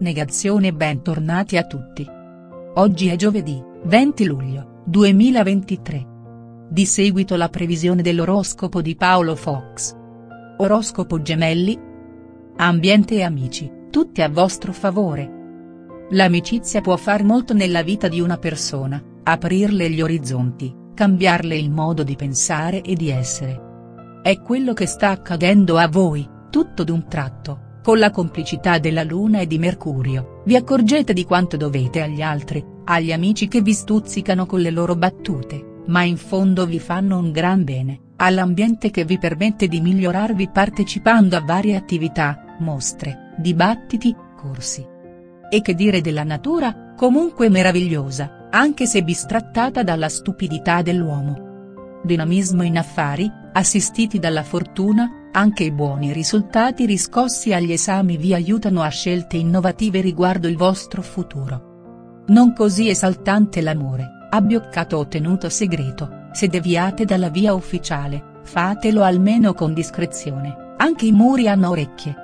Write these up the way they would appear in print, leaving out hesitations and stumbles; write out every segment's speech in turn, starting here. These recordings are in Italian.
Negazione. Bentornati a tutti. Oggi è giovedì, 20 luglio, 2023. Di seguito la previsione dell'oroscopo di Paolo Fox. Oroscopo Gemelli. Ambiente e amici, tutti a vostro favore. L'amicizia può far molto nella vita di una persona, aprirle gli orizzonti, cambiarle il modo di pensare e di essere. È quello che sta accadendo a voi, tutto d'un tratto. Con la complicità della Luna e di Mercurio, vi accorgete di quanto dovete agli altri, agli amici che vi stuzzicano con le loro battute, ma in fondo vi fanno un gran bene, all'ambiente che vi permette di migliorarvi partecipando a varie attività, mostre, dibattiti, corsi. E che dire della natura, comunque meravigliosa, anche se bistrattata dalla stupidità dell'uomo. Dinamismo in affari, assistiti dalla fortuna. Anche i buoni risultati riscossi agli esami vi aiutano a scelte innovative riguardo il vostro futuro. Non così esaltante l'amore, abbioccato o tenuto segreto, se deviate dalla via ufficiale, fatelo almeno con discrezione, anche i muri hanno orecchie.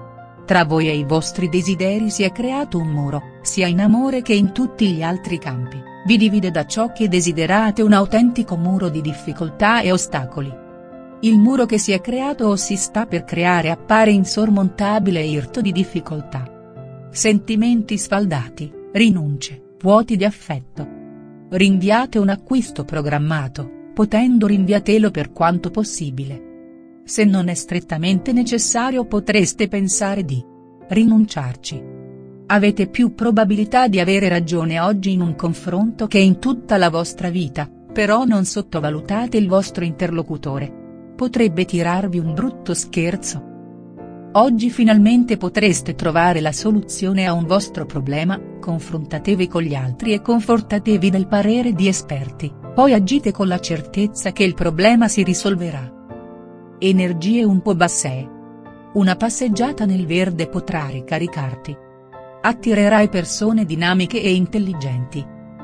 Tra voi e i vostri desideri si è creato un muro, sia in amore che in tutti gli altri campi, vi divide da ciò che desiderate un autentico muro di difficoltà e ostacoli. Il muro che si è creato o si sta per creare appare insormontabile e irto di difficoltà. Sentimenti sfaldati, rinunce, vuoti di affetto. Rinviate un acquisto programmato, potendo rinviatelo per quanto possibile. Se non è strettamente necessario potreste pensare di rinunciarci. Avete più probabilità di avere ragione oggi in un confronto che in tutta la vostra vita, però non sottovalutate il vostro interlocutore. Potrebbe tirarvi un brutto scherzo. Oggi finalmente potreste trovare la soluzione a un vostro problema, confrontatevi con gli altri e confortatevi del parere di esperti, poi agite con la certezza che il problema si risolverà. Energie un po' basse. Una passeggiata nel verde potrà ricaricarti. Attirerai persone dinamiche e intelligenti.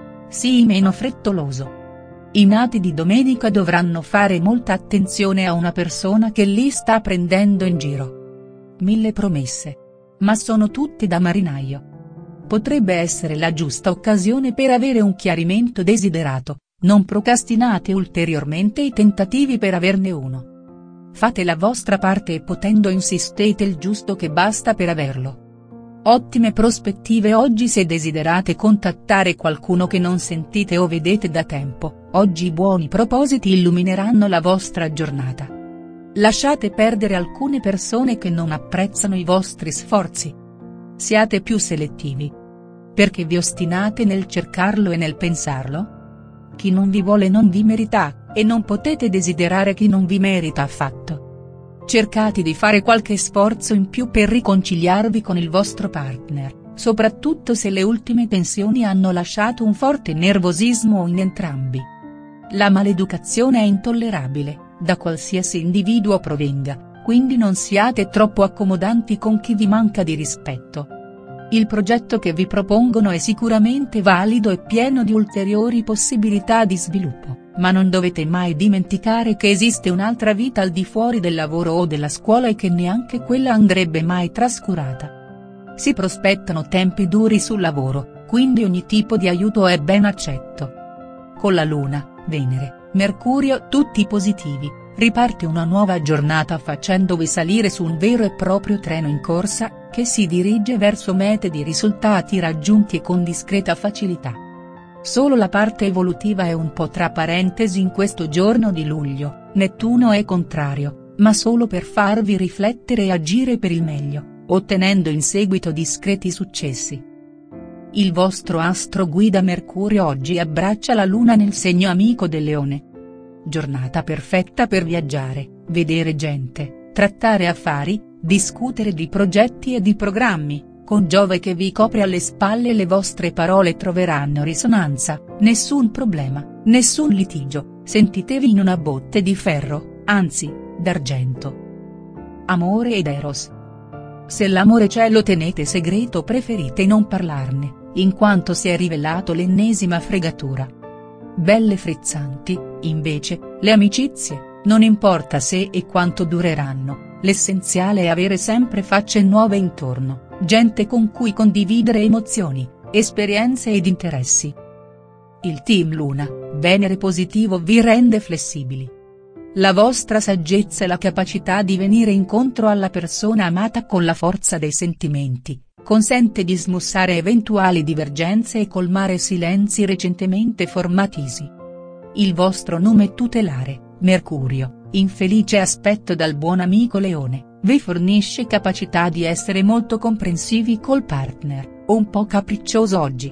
Sii meno frettoloso. I nati di domenica dovranno fare molta attenzione a una persona che li sta prendendo in giro. 1000 promesse. Ma sono tutte da marinaio. Potrebbe essere la giusta occasione per avere un chiarimento desiderato, non procrastinate ulteriormente i tentativi per averne uno. Fate la vostra parte e potendo insistete il giusto che basta per averlo. Ottime prospettive oggi se desiderate contattare qualcuno che non sentite o vedete da tempo, oggi i buoni propositi illumineranno la vostra giornata. Lasciate perdere alcune persone che non apprezzano i vostri sforzi. Siate più selettivi. Perché vi ostinate nel cercarlo e nel pensarlo? Chi non vi vuole non vi merita, e non potete desiderare chi non vi merita affatto. Cercate di fare qualche sforzo in più per riconciliarvi con il vostro partner, soprattutto se le ultime tensioni hanno lasciato un forte nervosismo in entrambi. La maleducazione è intollerabile, da qualsiasi individuo provenga, quindi non siate troppo accomodanti con chi vi manca di rispetto. Il progetto che vi propongono è sicuramente valido e pieno di ulteriori possibilità di sviluppo. Ma non dovete mai dimenticare che esiste un'altra vita al di fuori del lavoro o della scuola e che neanche quella andrebbe mai trascurata. Si prospettano tempi duri sul lavoro, quindi ogni tipo di aiuto è ben accetto. Con la Luna, Venere, Mercurio tutti positivi, riparte una nuova giornata facendovi salire su un vero e proprio treno in corsa, che si dirige verso mete di risultati raggiunti con discreta facilità. Solo la parte evolutiva è un po' tra parentesi in questo giorno di luglio, Nettuno è contrario, ma solo per farvi riflettere e agire per il meglio, ottenendo in seguito discreti successi. Il vostro astro guida Mercurio oggi abbraccia la Luna nel segno amico del Leone. Giornata perfetta per viaggiare, vedere gente, trattare affari, discutere di progetti e di programmi. Con Giove che vi copre alle spalle le vostre parole troveranno risonanza, nessun problema, nessun litigio, sentitevi in una botte di ferro, anzi, d'argento. Amore ed Eros. Se l'amore c'è lo tenete segreto, preferite non parlarne, in quanto si è rivelato l'ennesima fregatura. Belle frizzanti, invece, le amicizie, non importa se e quanto dureranno. l'essenziale è avere sempre facce nuove intorno, gente con cui condividere emozioni, esperienze ed interessi. Il team Luna, Venere positivo vi rende flessibili. La vostra saggezza e la capacità di venire incontro alla persona amata con la forza dei sentimenti, consente di smussare eventuali divergenze e colmare silenzi recentemente formatisi. Il vostro nome tutelare, Mercurio, in felice aspetto dal buon amico Leone, vi fornisce capacità di essere molto comprensivi col partner, un po' capriccioso oggi.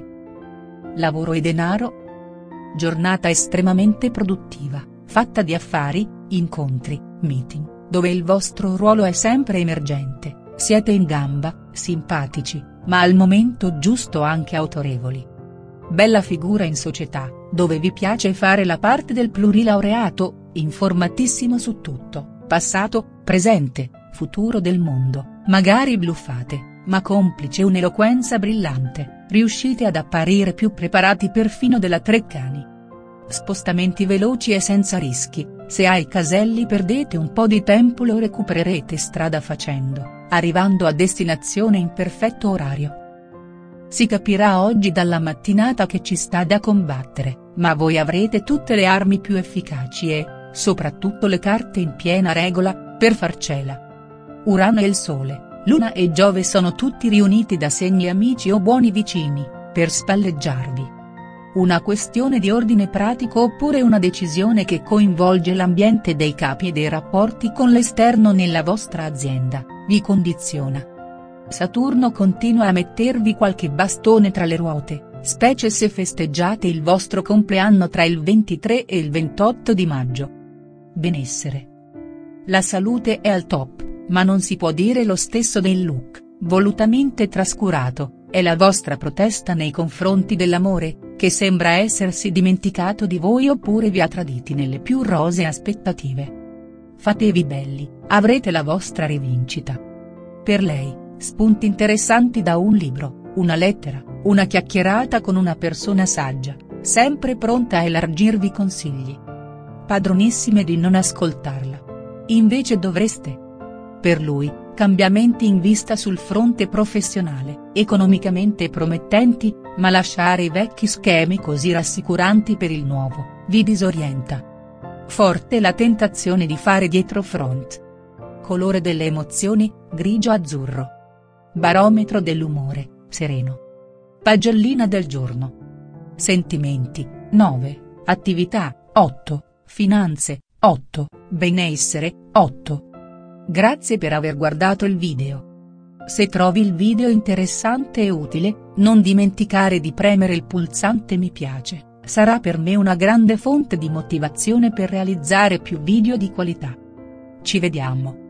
Lavoro e denaro? Giornata estremamente produttiva, fatta di affari, incontri, meeting, dove il vostro ruolo è sempre emergente, siete in gamba, simpatici, ma al momento giusto anche autorevoli. Bella figura in società, dove vi piace fare la parte del plurilaureato, informatissimo su tutto, passato, presente, futuro del mondo, magari bluffate, ma complice un'eloquenza brillante, riuscite ad apparire più preparati perfino della Treccani. Spostamenti veloci e senza rischi, se ai caselli perdete un po' di tempo lo recupererete strada facendo, arrivando a destinazione in perfetto orario. Si capirà oggi dalla mattinata che ci sta da combattere, ma voi avrete tutte le armi più efficaci e, soprattutto le carte in piena regola, per farcela. Urano e il Sole, Luna e Giove sono tutti riuniti da segni amici o buoni vicini, per spalleggiarvi. Una questione di ordine pratico oppure una decisione che coinvolge l'ambiente dei capi e dei rapporti con l'esterno nella vostra azienda, vi condiziona. Saturno continua a mettervi qualche bastone tra le ruote, specie se festeggiate il vostro compleanno tra il 23 e il 28 di maggio. Benessere. La salute è al top, ma non si può dire lo stesso del look, volutamente trascurato, è la vostra protesta nei confronti dell'amore, che sembra essersi dimenticato di voi oppure vi ha traditi nelle più rosee aspettative. Fatevi belli, avrete la vostra rivincita. Per lei, spunti interessanti da un libro, una lettera, una chiacchierata con una persona saggia, sempre pronta a elargirvi consigli. Padronissime di non ascoltarla. Invece dovreste. Per lui, cambiamenti in vista sul fronte professionale, economicamente promettenti, ma lasciare i vecchi schemi così rassicuranti per il nuovo, vi disorienta. Forte la tentazione di fare dietrofront. Colore delle emozioni, grigio-azzurro. Barometro dell'umore, sereno. Pagellina del giorno. Sentimenti, 9, attività, 8, finanze, 8, benessere, 8. Grazie per aver guardato il video. Se trovi il video interessante e utile, non dimenticare di premere il pulsante mi piace, sarà per me una grande fonte di motivazione per realizzare più video di qualità. Ci vediamo.